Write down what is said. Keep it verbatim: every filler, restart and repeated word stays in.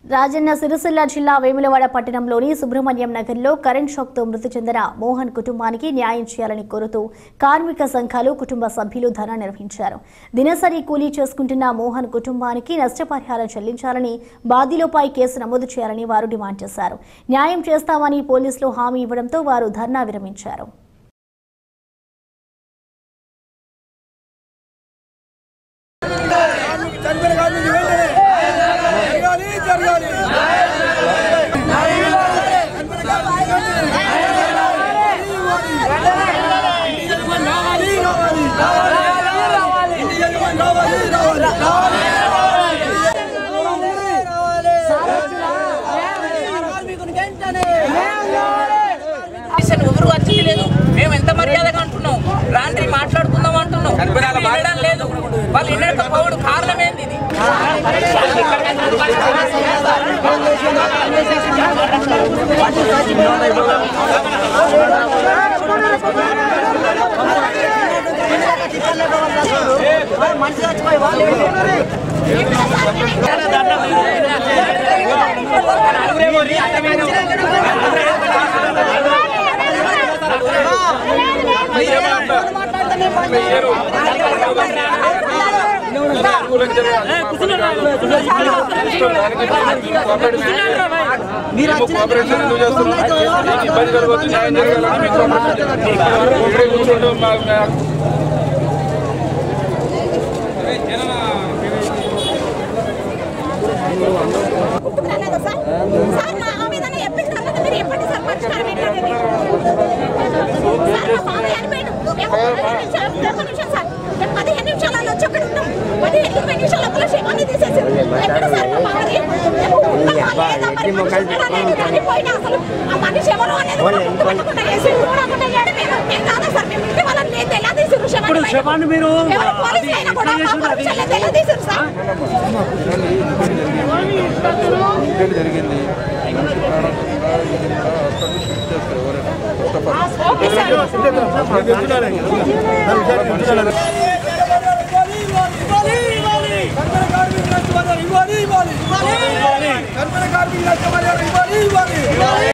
రాజన్న సిరిసిల్ల జిల్లా వేములవాడ పట్టణంలోని సుబ్రహ్మణ్యం నగర్లో కరెంట్ షాక్తో మృతి చెందిన మోహన్ కుటుంబానికి న్యాయం చేయాలని కోరుతూ కార్మిక సంఘాలు కుటుంబ సభ్యులు ధర్నా నిర్వహించారు. దినసరి కూలీ చేసుకుంటున్న మోహన్ కుటుంబానికి నష్టపరిహారం చెల్లించాలని, బాధ్యులపై కేసు నమోదు చేయాలని వారు డిమాండ్ చేశారు. న్యాయం చేస్తామని పోలీసులు హామీ ఇవ్వడంతో వారు ధర్నా విరమించారు. ఎవరు వచ్చి లేదు, మేము ఎంత మర్యాదగా అంటున్నాం, రాండి మాట్లాడుకుందాం అంటున్నాం, వినడం లేదు. వాళ్ళు వినకపోవడం కారణం ఏంది? ఇది పదిహేను నిమిషాలలో వచ్చి ఉన్నాం. పదిహేను ఇరవై నిమిషాల అన్ని తీసేసారు. అసలు ఆ మనిషి ఎవరు అనేది ఎలా తీసారు శవాన్ని? మీరు జరిగింది. Okay sir.